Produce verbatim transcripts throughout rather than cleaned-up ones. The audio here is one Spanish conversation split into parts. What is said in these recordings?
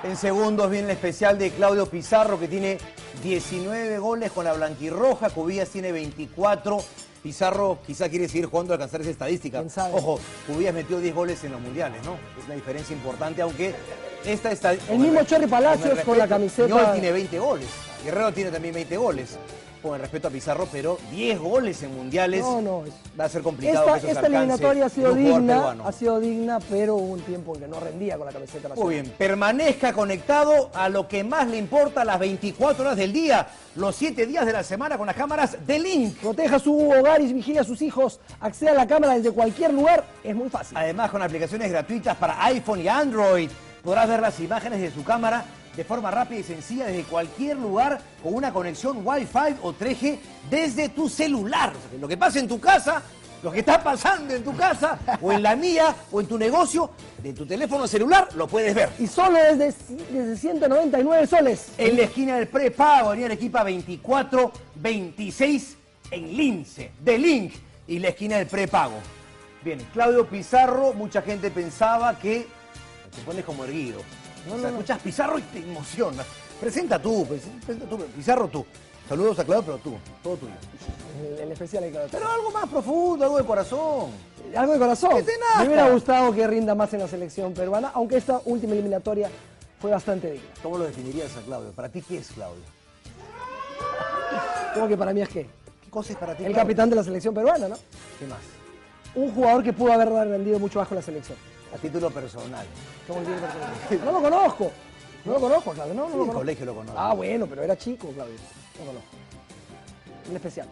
En segundos viene el especial de Claudio Pizarro, que tiene diecinueve goles con la blanquirroja. Cubillas tiene veinticuatro. Pizarro quizá quiere seguir jugando a alcanzar esa estadística. Ojo, Cubillas metió diez goles en los mundiales, ¿no? Es una diferencia importante, aunque esta estadística... El mismo Chorri Palacios con, con la camiseta... Ñol tiene veinte goles. Guerrero tiene también veinte goles. Con el respeto a Pizarro, pero diez goles en mundiales. No, no. Va a ser complicado esta, que eso esta se alcance eliminatoria ha sido de un jugador digna, peruano. ha sido digna, pero hubo un tiempo en que no rendía con la camiseta nacional. Muy bien, permanezca conectado a lo que más le importa las veinticuatro horas del día, los siete días de la semana con las cámaras de Link. Proteja su hogar y vigile a sus hijos. Acceda a la cámara desde cualquier lugar, es muy fácil. Además, con aplicaciones gratuitas para iPhone y Android, podrás ver las imágenes de su cámara de forma rápida y sencilla desde cualquier lugar con una conexión Wi-Fi o tres G desde tu celular. O sea, que lo que pasa en tu casa, lo que está pasando en tu casa o en la mía o en tu negocio, de tu teléfono celular lo puedes ver. Y solo desde, desde ciento noventa y nueve soles. En la esquina del prepago, Avenida Arequipa veinticuatro veintiséis en Lince, de Link, y la esquina del prepago. Bien, Claudio Pizarro, mucha gente pensaba que te pones como erguido. No, o sea, no, escuchas no. Pizarro y te emocionas. Presenta tú, presenta tú, Pizarro tú. Saludos a Claudio, pero tú, todo tuyo. El, el especial de Claudio. Pero algo más profundo, algo de corazón. Algo de corazón. ¿Qué te nazca? Me hubiera gustado que rinda más en la selección peruana, aunque esta última eliminatoria fue bastante digna. ¿Cómo lo definirías a Claudio? ¿Para ti qué es Claudio? ¿Cómo que para mí es qué? ¿Qué cosa es para ti, El Claudio? capitán de la selección peruana, ¿no? ¿Qué más? Un jugador que pudo haber rendido mucho bajo la selección. A título personal. ¿Cómo tiene personal? No lo conozco. No lo conozco, Claudio. No, no sí, lo conozco. En el colegio lo conozco. Ah, bueno, pero era chico, Claudio. No lo conozco. Un especial.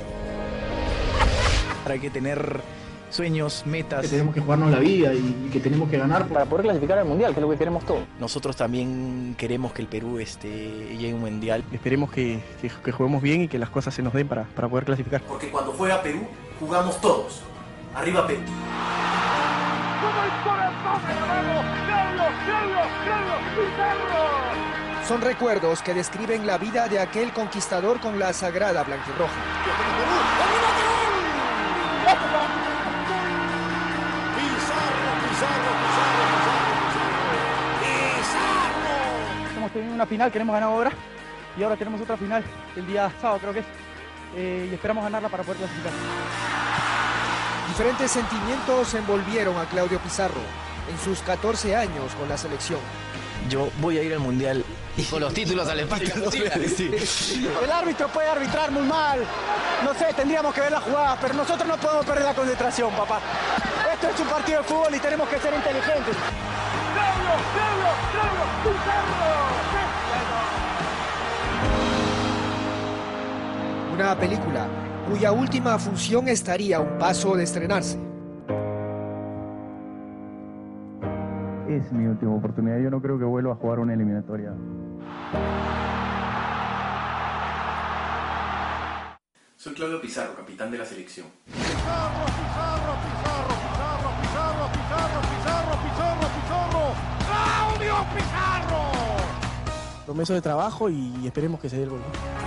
Hay que tener sueños, metas. Que tenemos que jugarnos la vida y que tenemos que ganar para poder clasificar al Mundial, que es lo que queremos todos. Nosotros también queremos que el Perú este, llegue a un Mundial. Esperemos que, que, que juguemos bien y que las cosas se nos den para, para poder clasificar. Porque cuando juega Perú, jugamos todos. Arriba Perú. Son recuerdos que describen la vida de aquel conquistador con la sagrada blanquirroja. Estamos teniendo una final que hemos ganado ahora y ahora tenemos otra final el día sábado, creo que es, eh, y esperamos ganarla para poder clasificar. Diferentes sentimientos envolvieron a Claudio Pizarro en sus catorce años con la selección. Yo voy a ir al Mundial y con los títulos al empate. Sí. El árbitro puede arbitrar muy mal, no sé, tendríamos que ver la jugada, pero nosotros no podemos perder la concentración, papá. Esto es un partido de fútbol y tenemos que ser inteligentes. ¡Claudio, Claudio, Claudio, Pizarro! Una película cuya última función estaría a un paso de estrenarse. Es mi última oportunidad, yo no creo que vuelva a jugar una eliminatoria. Soy Claudio Pizarro, capitán de la selección. Pizarro, Pizarro, Pizarro, Pizarro, Pizarro, Pizarro, Pizarro, Pizarro, Pizarro, ¡Claudio Pizarro! Promesa de trabajo y esperemos que se dé el gol.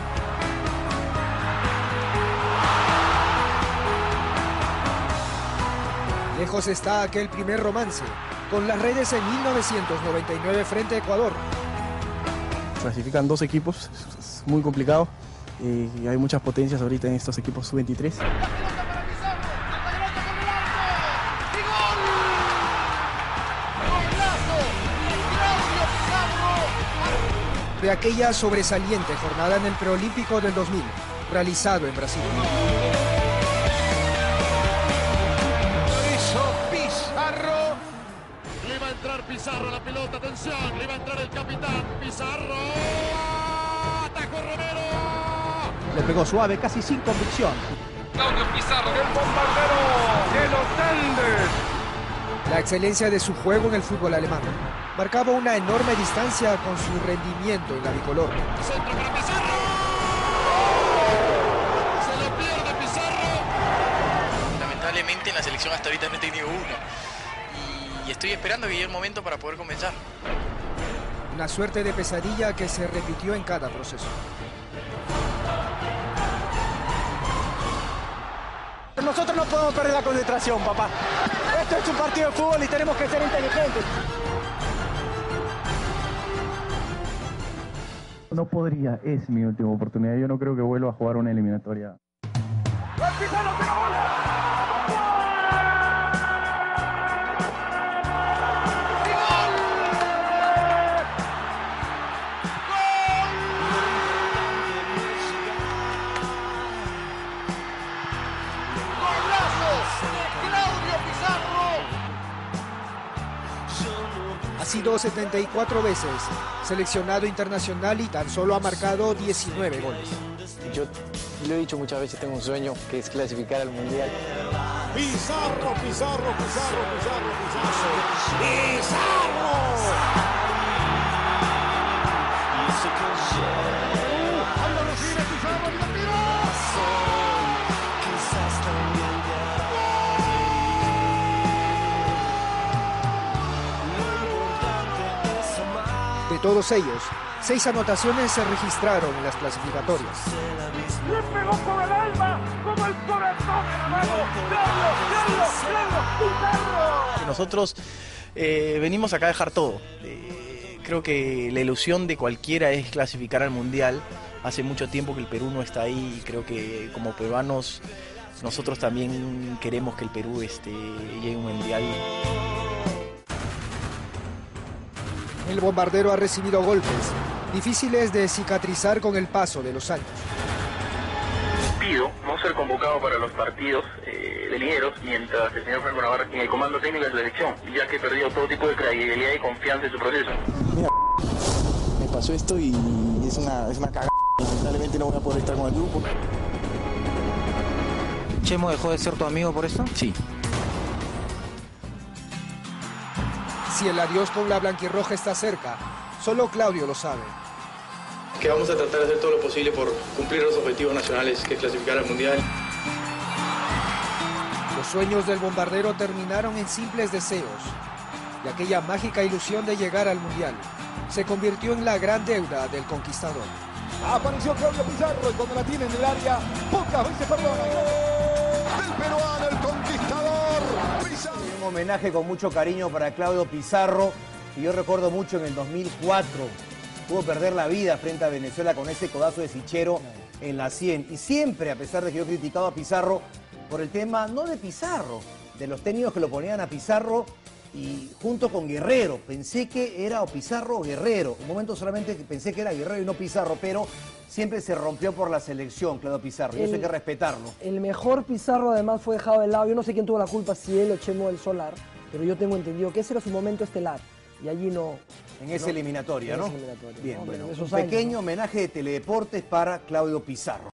Lejos está aquel primer romance, con las redes en mil novecientos noventa y nueve frente a Ecuador. Clasifican dos equipos, es muy complicado eh, y hay muchas potencias ahorita en estos equipos sub veintitrés. De aquella sobresaliente jornada en el preolímpico del dos mil, realizado en Brasil. Pizarro la pelota, atención, le va a entrar el capitán Pizarro, atajó Romero, le pegó suave, casi sin convicción. Claudio Pizarro, el bombardero, el Otendes. La excelencia de su juego en el fútbol alemán marcaba una enorme distancia con su rendimiento en la bicolor. Centro para Pizarro, se lo pierde Pizarro. Lamentablemente en la selección hasta ahorita no he tenido uno. Y estoy esperando que llegue el momento para poder comenzar. Una suerte de pesadilla que se repitió en cada proceso. Nosotros no podemos perder la concentración, papá. Esto es un partido de fútbol y tenemos que ser inteligentes. No podría, es mi última oportunidad. Yo no creo que vuelva a jugar una eliminatoria. Ha sido setenta y cuatro veces seleccionado internacional y tan solo ha marcado diecinueve goles. Yo lo he dicho muchas veces, tengo un sueño que es clasificar al Mundial. Pizarro, Pizarro, Pizarro, Pizarro, Pizarro. ¡Pizarro! ¡Anda, lo sigue Pizarro, y lo tiró! De todos ellos, seis anotaciones se registraron en las clasificatorias. ¡Le pegó con el alma, como el corazón en la mano! ¡Claudio, Claudio, Claudio, Pizarro! Nosotros eh, venimos acá a dejar todo. Eh, creo que la ilusión de cualquiera es clasificar al Mundial. Hace mucho tiempo que el Perú no está ahí y creo que como peruanos nosotros también queremos que el Perú este, llegue a un Mundial. El bombardero ha recibido golpes, difíciles de cicatrizar con el paso de los años. Pido no ser convocado para los partidos eh, de linieros mientras el señor Franco Navarro en el comando técnico de la selección, ya que he perdido todo tipo de credibilidad y confianza en su proceso. Mira, me pasó esto y es una, es una cagada. Lamentablemente no voy a poder estar con el grupo. ¿Chemo dejó de ser tu amigo por esto? Sí. Si el adiós con la blanquirroja está cerca, solo Claudio lo sabe. Que vamos a tratar de hacer todo lo posible por cumplir los objetivos nacionales, que es clasificar al Mundial. Los sueños del bombardero terminaron en simples deseos, y aquella mágica ilusión de llegar al Mundial se convirtió en la gran deuda del conquistador. Apareció Claudio Pizarro y cuando la tiene en el área, pocas veces perdona. Del peruano, el conquistador. Pizarro. Un homenaje con mucho cariño para Claudio Pizarro, y yo recuerdo mucho en el dos mil cuatro, pudo perder la vida frente a Venezuela con ese codazo de Sichero en la sien. Y siempre, a pesar de que yo he criticado a Pizarro por el tema, no de Pizarro, de los técnicos que lo ponían a Pizarro y junto con Guerrero, pensé que era o Pizarro o Guerrero. Un momento solamente que pensé que era Guerrero y no Pizarro, pero siempre se rompió por la selección, Claudio Pizarro, y eso hay que respetarlo. El mejor Pizarro además fue dejado de lado. Yo no sé quién tuvo la culpa, si él o Chemo del Solar, pero yo tengo entendido que ese era su momento estelar y allí no... En esa no, eliminatoria, en ¿no? esa eliminatoria, Bien, ¿no? bueno, En esos un años, pequeño ¿no? homenaje de Teledeportes para Claudio Pizarro.